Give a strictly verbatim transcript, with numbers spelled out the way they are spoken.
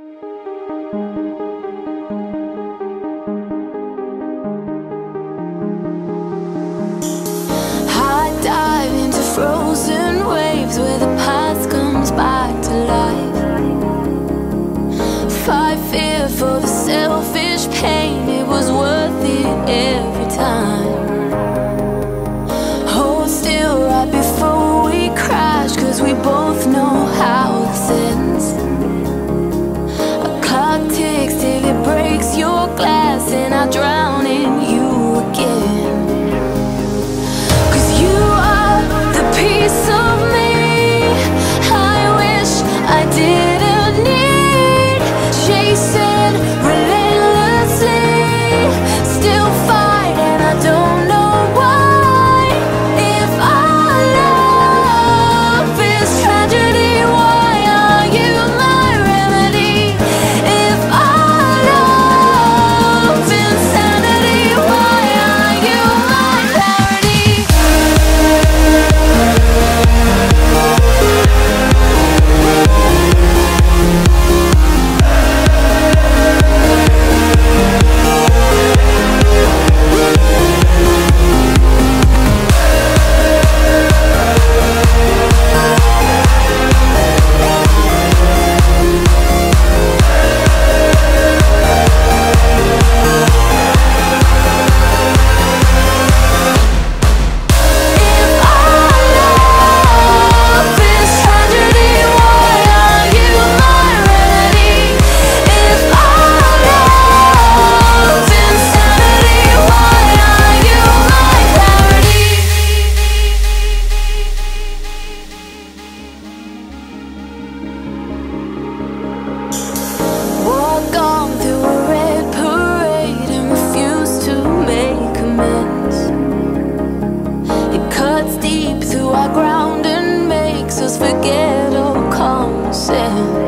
Frozen waves where the past comes back to life. Fight fear for the selfish pain, it was worth it every time. Hold still right before we crash, cause we both know how this ends. A clock ticks till it breaks your glass, and I drown in you again. Piece of me I wish I didn't need, chasing relentlessly, still fight and I don't know why. If our love is tragedy, why are you my remedy? If our love is insanity, why are you my parody? Ground and makes us forget all common sense.